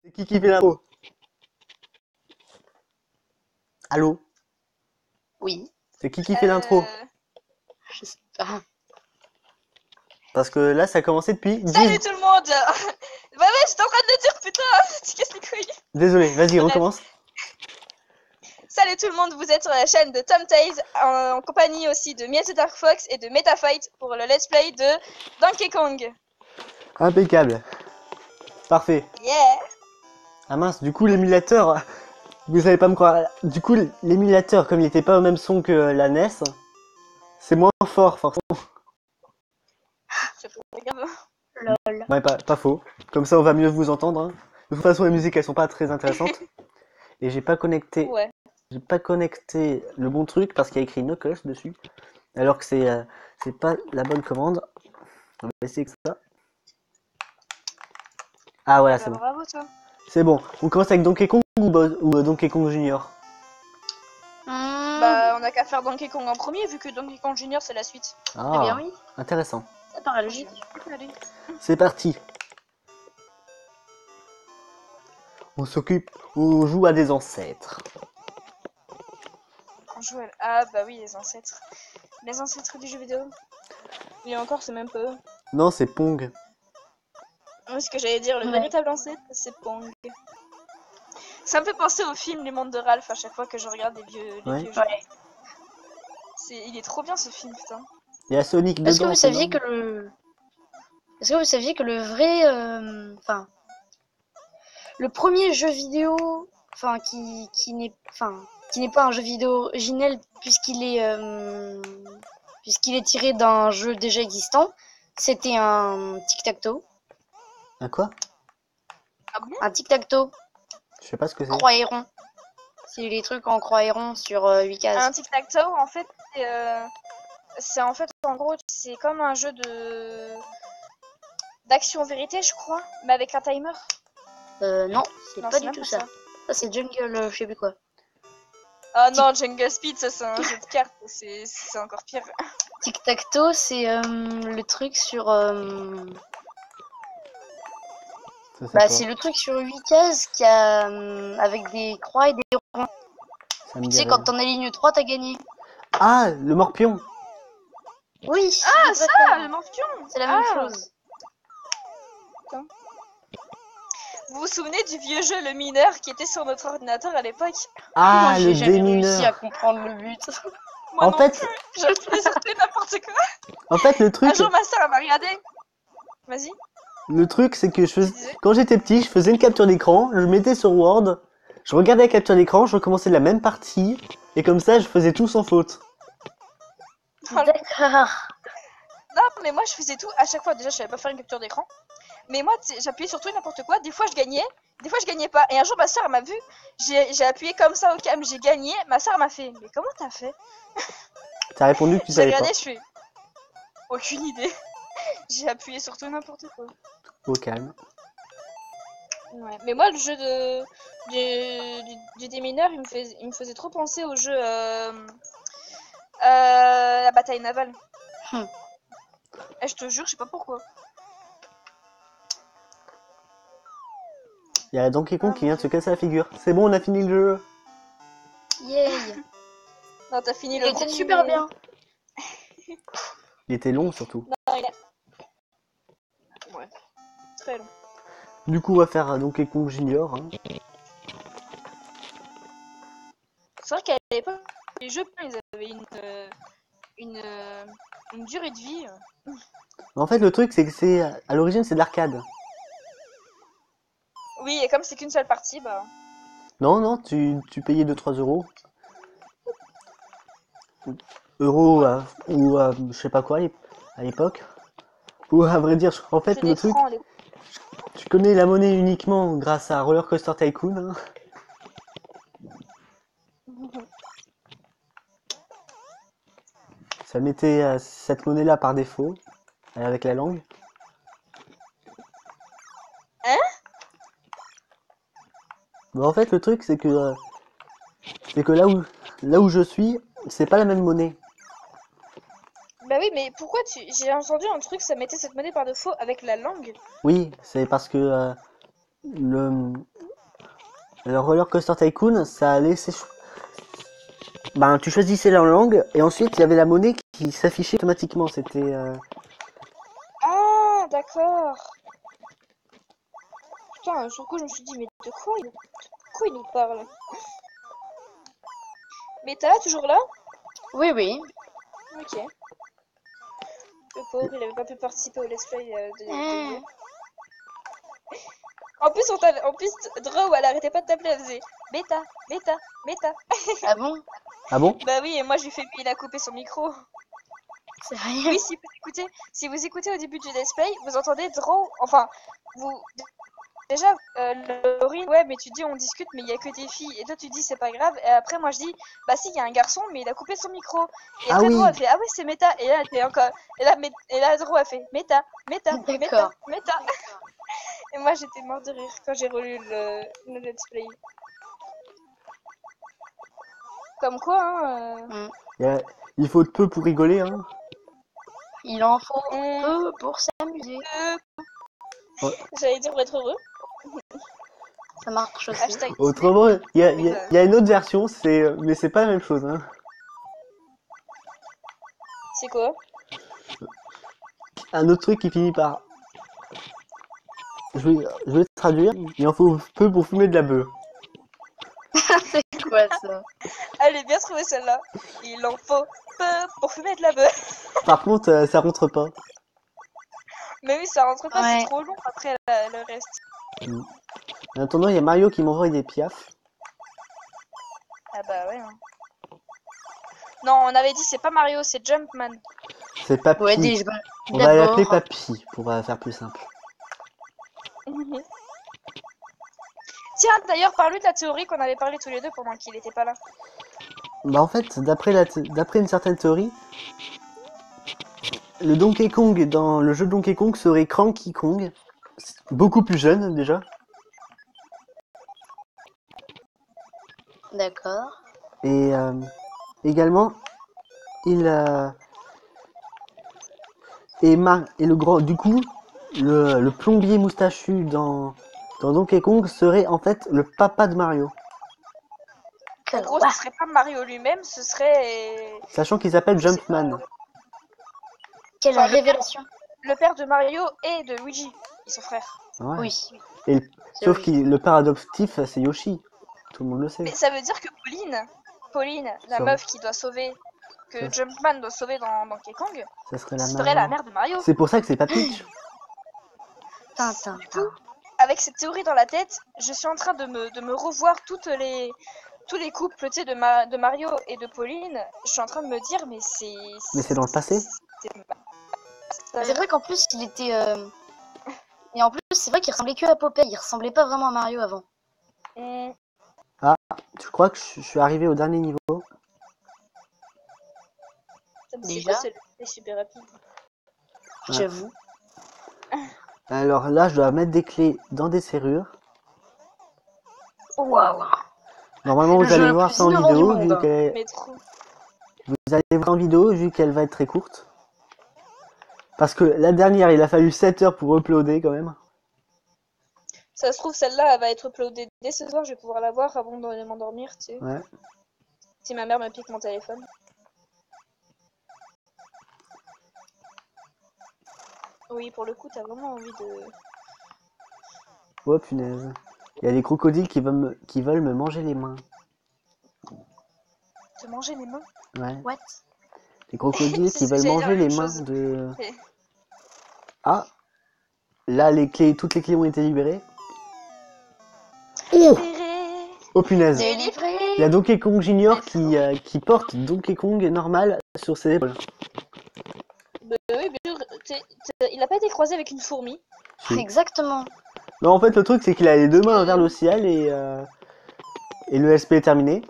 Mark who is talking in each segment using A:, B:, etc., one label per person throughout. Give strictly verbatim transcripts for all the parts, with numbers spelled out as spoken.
A: C'est qui qui fait l'intro? Allô?
B: Oui.
A: C'est qui qui fait l'intro?
C: Euh,
B: Je sais pas.
A: Parce que là, ça a commencé depuis
C: Salut
A: dix...
C: tout le monde. Bah ouais, j'étais en train de le dire, putain. Tu casses les couilles.
A: Désolé, vas-y,
C: Bref.
A: recommence.
C: Salut tout le monde, vous êtes sur la chaîne de Tom Tales en, en compagnie aussi de Miel Dark Fox et de Metafight pour le let's play de Donkey Kong.
A: Impeccable. Parfait.
C: Yeah.
A: Ah mince, du coup, l'émulateur... Vous savez pas me croire. Du coup, l'émulateur, comme il était pas au même son que la N E S, c'est moins fort, forcément.
C: C'est pas grave.
B: Lol.
A: Ouais, pas, pas faux. Comme ça, on va mieux vous entendre. hein. De toute façon, les musiques, elles sont pas très intéressantes. Et j'ai pas connecté...
C: Ouais.
A: J'ai pas connecté le bon truc parce qu'il y a écrit Knuckles dessus. Alors que c'est euh, c'est pas la bonne commande. On va essayer que ça. Ah voilà,
C: Bah,
A: c'est bon.
C: bravo toi.
A: C'est bon. On commence avec Donkey Kong ou, Bo- ou euh, Donkey Kong Junior?
B: Mmh.
C: Bah on a qu'à faire Donkey Kong en premier vu que Donkey Kong Junior c'est la suite.
B: Eh
A: Ah,
B: bien oui,
A: intéressant.
B: ça paraît logique.
C: Allez.
A: C'est parti. On s'occupe, on joue à des ancêtres.
C: On joue à... Ah bah oui, les ancêtres. Les ancêtres du jeu vidéo. Et encore, c'est même pas eux.
A: Non, c'est Pong.
C: Moi, ce que j'allais dire, le
B: Ouais.
C: véritable ancêtre, c'est Pong. Ça me fait penser au film Les Mondes de Ralph à chaque fois que je regarde les vieux, les
A: Ouais.
C: vieux jeux.
B: Ouais.
C: C'est... Il est trop bien ce film, putain.
A: Il y a Sonic dedans.
B: Est-ce que vous
A: c'est
B: saviez que
A: énorme.
B: le... Est-ce que vous saviez que le vrai... euh, Enfin... Le premier jeu vidéo... Enfin, qui, qui n'est... Enfin... Qui n'est pas un jeu vidéo originel puisqu'il est... euh, Puisqu'il est tiré d'un jeu déjà existant, c'était un tic-tac-toe.
A: Un quoi?
C: Ah bon?
B: Un tic-tac-toe,
A: Je sais pas ce que c'est.
B: croix et rond. C'est les trucs en croix et rond sur euh, huit cases.
C: Un tic-tac-toe, en fait, c'est... euh, c'est en fait, en gros, c'est comme un jeu de... d'action-vérité, je crois, mais avec un timer.
B: Euh, non, c'est
C: Non,
B: pas
C: c'est
B: du
C: même
B: tout
C: pas
B: ça.
C: ça.
B: Ça, c'est Jungle, euh, je sais plus quoi.
C: Ah non, Jenga Speed, ça c'est un jeu de cartes, c'est c'est encore pire.
B: Tic-tac-toe, c'est euh, le truc sur... euh,
A: Ça, c'est
B: Bah,
A: quoi
B: c'est le truc sur huit cases qui a, euh, avec des croix et des ronds.
A: Ça me
B: Tu
A: dit
B: sais,
A: rien.
B: quand t'en alignes trois, t'as gagné.
A: Ah, le morpion.
B: Oui,
C: Ah,
B: tu
C: ça,
B: préfères.
C: le morpion.
B: C'est la même
C: Ah.
B: chose.
C: Vous vous souvenez du vieux jeu Le Mineur qui était sur notre ordinateur à l'époque?
A: Ah,
B: Moi,
A: le
B: j'ai jamais réussi à
A: démineur.
B: comprendre le but.
C: Moi
A: En
C: non
A: fait,
C: plus, j'appuyais sur tout et n'importe quoi.
A: en fait, le truc,
C: Un jour, ma soeur elle m'a regardé. Vas-y.
A: le truc, c'est que je
C: Tu
A: faisais,
C: disais
A: quand j'étais petit, je faisais une capture d'écran, je mettais sur Word, je regardais la capture d'écran, je recommençais la même partie, et comme ça, je faisais tout sans faute.
C: Oh,
B: D'accord.
C: Non, mais moi je faisais tout à chaque fois. Déjà, je savais pas faire une capture d'écran. Mais moi, tu sais, j'appuyais sur tout et n'importe quoi. Des fois, je gagnais. Des fois, je gagnais pas. Et un jour, ma soeur elle m'a vu. J'ai j'ai appuyé comme ça au cam. J'ai gagné. Ma soeur elle m'a fait. Mais comment t'as fait?
A: T'as répondu que tu
C: J'ai
A: savais pas.
C: regardé, je fais. Aucune idée. J'ai appuyé sur tout et n'importe quoi.
A: Au calme.
C: Ouais. Mais moi, le jeu de du, du, du démineur, il me, fais, il me faisait trop penser au jeu euh, euh, la bataille navale.
B: Hmm.
C: Et je te jure, je sais pas pourquoi.
A: Il y a Donkey Kong
C: Ah,
A: qui vient de se casser la figure. C'est bon, on a fini le jeu.
B: Yay.
C: Non, t'as fini
B: Il
C: le
B: était
C: premier.
B: super bien.
A: Il était long surtout.
C: Non, il est. Ouais. Très long.
A: Du coup, on va faire un Donkey Kong Junior. hein.
C: C'est vrai qu'à l'époque, les jeux, ils avaient une, euh, une, euh, une durée de vie. euh.
A: En fait, le truc, c'est que c'est à l'origine, c'est de l'arcade.
C: Oui, et comme c'est qu'une seule partie, bah.
A: Non, non, tu, tu payais deux trois euros. Euros euh, ou euh, je sais pas quoi à l'époque. Ou à vrai dire, en fait,
C: C'est
A: le
C: des
A: truc,
C: francs, les...
A: je connais la monnaie uniquement grâce à Roller Coaster Tycoon. hein. Ça mettait euh, cette monnaie-là par défaut, euh, avec la langue.
C: Hein?
A: Mais en fait, le truc, c'est que, euh, c'est que là où, là où je suis, c'est pas la même monnaie.
C: Bah oui, mais pourquoi tu... J'ai entendu un truc, ça mettait cette monnaie par défaut avec la langue.
A: Oui, c'est parce que euh, le, Le Roller Coaster Tycoon, ça a laissé... cho- Ben, tu choisissais la langue, et ensuite, il y avait la monnaie qui s'affichait automatiquement. C'était... euh,
C: Ah, d'accord. Putain, sur le coup, je me suis dit, mais de quoi il, de quoi il nous parle? Mais t'as là, toujours là?
B: Oui, oui.
C: Ok. Le pauvre, il avait pas pu participer au let's play euh, de, de
B: Hmm.
C: hier. En plus, on t'a- en plus, Draw, elle arrêtait pas de t'appeler, elle faisait bêta, bêta, bêta.
B: Ah bon?
A: Ah bon?
C: Bah oui, et moi, je lui fais, puis il a coupé son micro.
B: Sérieux?
C: Oui, si vous écoutez, si vous écoutez au début du let's play, vous entendez Draw, enfin, vous... Déjà, euh, Laurine, ouais, mais tu dis on discute, mais il y a que des filles. Et toi, tu dis c'est pas grave. Et après, moi, je dis, bah si, il y a un garçon, mais il a coupé son micro. Et
A: Ah
C: après,
A: oui.
C: Draw a fait, ah ouais, c'est méta. Et là, t'es encore. Et là, mé- et là, Draw a fait, méta, méta, méta,
B: D'accord.
C: méta. Et moi, j'étais morte de rire quand j'ai relu le, le let's play. Comme quoi, hein. euh,
A: Il y a- il faut peu pour rigoler, hein.
B: Il en faut
C: on-
B: peu pour s'amuser.
C: euh,
A: Ouais.
C: J'allais dire pour être heureux.
B: Ça marche aussi.
C: Hashtag
A: Autrement, il y a, il y a- il y a une autre version, c'est, mais c'est pas la même chose, hein.
C: C'est quoi?
A: Un autre truc qui finit par... Je vais, je vais te traduire. Il en faut peu pour fumer de la bœuf.
B: C'est quoi ça?
C: Elle est bien trouvée celle-là. Il en faut peu pour fumer de la bœuf.
A: Par contre, euh, ça rentre pas.
C: Mais oui, ça rentre pas,
B: Ouais.
C: c'est trop long après la- le reste.
A: En attendant, il y a Mario qui m'envoie des piafs.
C: Ah bah ouais. Hein. Non, on avait dit c'est pas Mario, c'est Jumpman.
A: C'est Papy.
B: Ouais, dis
A: On va
B: d'abord.
A: l'appeler Papy pour euh, faire plus simple.
C: Tiens, d'ailleurs, parle-lui de la théorie qu'on avait parlé tous les deux pendant qu'il était pas là.
A: Bah en fait, d'après la th- d'après une certaine théorie, le Donkey Kong dans le jeu Donkey Kong serait Cranky Kong, beaucoup plus jeune déjà,
B: D'accord.
A: et euh, également il euh, et, Mar- et le grand du coup le, le plombier moustachu dans dans Donkey Kong serait en fait le papa de Mario,
C: En
B: Quel
C: gros,
B: roi.
C: ce serait pas Mario lui-même, ce serait
A: sachant qu'il s'appelle
C: Je sais pas.
A: Jumpman.
B: Quelle
C: Enfin, le-
B: révélation.
C: le père de Mario et de Luigi. Ils sont frères.
A: Ouais.
B: Oui.
A: Et le-
B: c'est
A: sauf
B: oui.
A: que le père adoptif c'est Yoshi, tout le monde le sait.
C: Mais ça veut dire que Pauline, Pauline, la
A: Ça-
C: meuf qui doit sauver, que
A: Ça-
C: Jumpman doit sauver dans Donkey Kong,
A: Ça serait la
C: serait
A: mère.
C: la mère de Mario.
A: C'est pour ça que c'est pas Peach.
B: Tintin.
C: Du coup, avec cette théorie dans la tête, je suis en train de me, de me revoir toutes les, tous les couples, tu sais, de, Ma- de Mario et de Pauline. Je suis en train de me dire, mais c'est...
A: Mais c'est dans le passé.
C: c'est-
B: C'est vrai qu'en plus, il était. euh, Et en plus, c'est vrai qu'il ressemblait que à Popeye. Il ressemblait pas vraiment à Mario avant.
C: Hum,
A: Je crois que je je suis arrivé au dernier niveau.
C: ça me dit
B: Déjà
C: quoi, ce- c'est super rapide.
A: Ouais.
B: J'avoue.
A: Alors là, je dois mettre des clés dans des serrures.
B: Waouh.
A: Normalement,
B: Le
A: vous
B: jeu
A: allez
B: le
A: voir
B: plus
A: ça en
B: innovant du
A: vidéo,
B: monde.
A: vu qu'elle
C: Mais trop.
A: vous allez voir en vidéo vu qu'elle va être très courte. Parce que la dernière, il a fallu sept heures pour uploader quand même.
C: Ça se trouve, celle-là, elle va être uploadée dès ce soir. Je vais pouvoir la voir avant de m'endormir, tu sais.
A: Ouais.
C: Si ma mère me pique mon téléphone. Oui, pour le coup, t'as vraiment envie de...
A: Oh punaise. Il y a des crocodiles qui veulent me, qui veulent me manger les mains.
C: te manger les mains.
A: Ouais.
B: What?
A: Des crocodiles
C: C'est
A: qui
C: ce que
A: veulent
C: j'allais
A: manger
C: dire, la
A: les
C: même
A: mains
C: chose.
A: de...
C: Et-
A: Ah. Là, les clés, toutes les clés ont été libérées. Oh,
C: Délivré.
A: oh punaise.
B: Délivré.
A: Il y a Donkey Kong Junior qui, euh, qui porte Donkey Kong normal sur ses épaules.
C: Bah oui, bien sûr. t'es- t'es- Il a pas été croisé avec une fourmi.
A: Si.
B: Exactement.
A: Non, en fait, le truc, c'est qu'il a les deux mains vers le ciel et, euh, et le S P est terminé.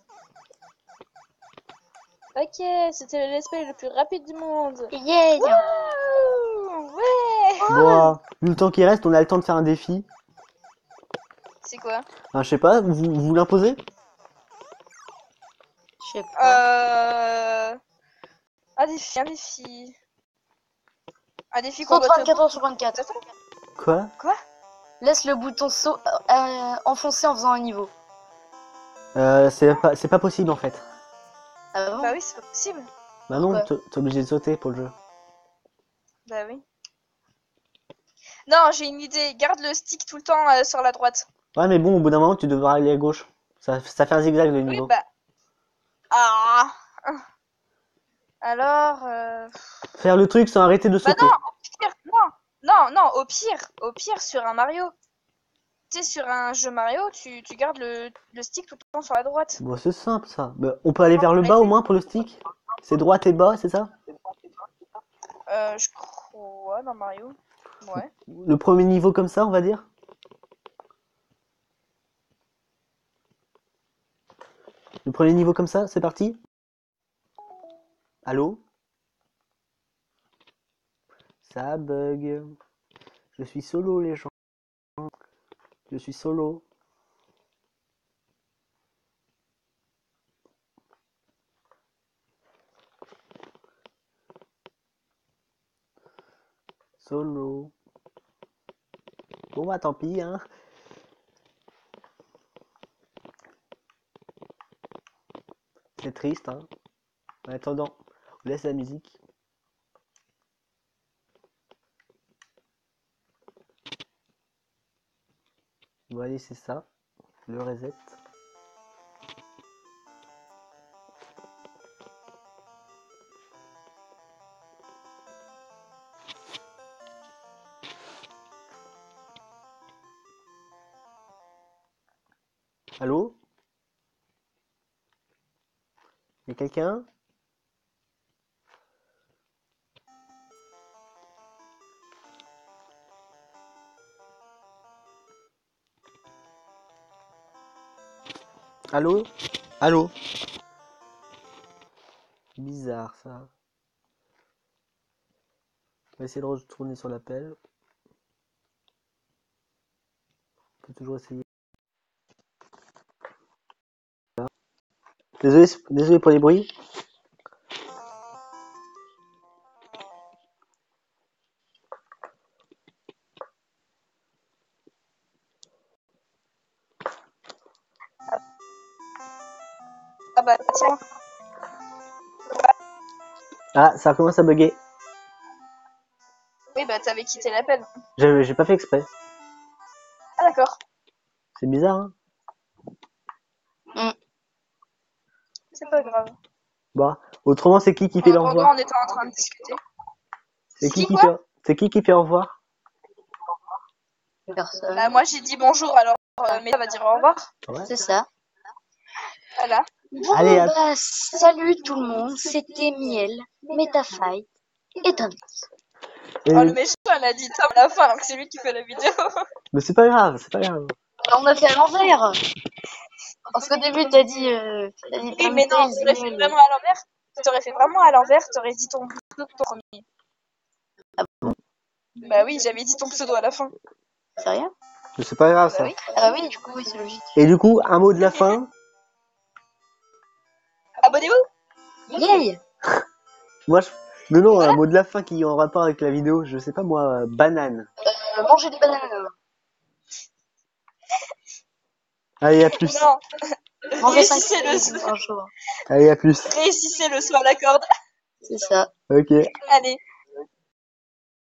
C: Ok, c'était le let's play le plus rapide du monde.
B: Yeah.
C: Wouh, ouais.
A: Bon, euh, vu le temps qui reste, on a le temps de faire un défi.
C: C'est quoi?
A: Enfin, je sais pas, vous, vous l'imposez?
B: Je sais pas.
C: Euh... Un défi, un défi. Un défi qu'on doit te...
B: vingt-quatre heures sur vingt-quatre.
A: Quoi?
C: Quoi?
B: laisse le bouton saut euh, enfoncé en faisant un niveau.
A: Euh, c'est pas, c'est pas possible en fait.
B: Ah bon?
C: Bah oui, c'est pas possible.
A: Bah non,
B: Pourquoi?
A: t'es t'es obligé de sauter pour le jeu.
C: Bah oui. Non, j'ai une idée. Garde le stick tout le temps euh, sur la droite.
A: Ouais, mais bon, au bout d'un moment, tu devras aller à gauche. Ça, ça fait un zigzag de
C: Oui,
A: niveau.
C: bah. Ah. Alors. Euh...
A: Faire le truc sans arrêter de
C: Bah
A: sauter.
C: non, au pire, non. Non, non, au pire, au pire sur un Mario. Tu sais, sur un jeu Mario, tu, tu gardes le, le stick tout le temps sur la droite.
A: Bon, c'est simple ça. Bah, on peut aller vers le bas au moins pour le stick. C'est droite et bas, c'est ça?
C: Euh, je crois, dans Mario. Ouais.
A: Le premier niveau comme ça, on va dire. Le premier niveau comme ça, c'est parti. Allô? Ça bug. Je suis solo, les gens. Je suis solo. Solo. Bon bah tant pis hein. C'est triste hein. En attendant, on laisse la musique. On va laisser ça. Le reset. Allô? Y'a quelqu'un? Allô? Allô? Bizarre ça. On va essayer de retourner sur l'appel. On peut toujours essayer. Désolé, désolé pour les bruits.
C: Ah bah tiens.
A: Ah, ça commence à bugger.
C: Oui, bah t'avais quitté l'appel.
A: J'ai j'ai pas fait exprès.
C: Ah d'accord.
A: C'est bizarre hein?
C: C'est pas grave.
A: Bah, autrement c'est qui qui fait
C: En
A: le au
C: attendant,
A: revoir?
C: on était en train de discuter.
A: C'est
C: C'est
A: qui
C: qui,
A: qui
C: quoi?
A: fait c'est qui qui fait au revoir?
B: Personne.
C: Bah moi j'ai dit bonjour, alors euh, mais ça va dire au revoir.
A: Ouais.
B: C'est ça.
C: Voilà.
B: Bon,
A: Allez, à-
B: bah, salut tout le monde, c'était Miel, Metafight et Tom.
A: Et-
C: Oh le méchant, elle a dit Tom à la fin alors que c'est lui qui fait la vidéo.
A: Mais c'est pas grave, c'est pas grave.
B: On a fait à l'envers. Parce qu'au début, t'as dit, euh, t'as dit
C: Oui, mais non,
B: Tom,
C: t'aurais fait
B: Miel.
C: vraiment à l'envers. T'aurais fait vraiment à l'envers, t'aurais dit ton pseudo ton premier.
B: Ah bon?
C: Bah oui, j'avais dit ton pseudo à la fin.
B: Sérieux?
A: Mais c'est pas grave
C: Bah
A: ça.
C: oui.
B: Ah oui, du coup, oui, c'est logique.
A: Et du coup, un mot de la fin.
C: Abonnez-vous.
B: Yay!
A: Moi, je... mais non, un mot de la fin qui est en rapport avec la vidéo. Je sais pas moi, euh, banane.
B: Euh, manger des bananes.
A: Allez, à plus.
C: Non,
B: Manger cinq
C: réussissez-le.
B: par jour.
A: Allez, à plus.
C: Réussissez le soit à la corde.
B: C'est ça.
A: Ok.
C: Allez.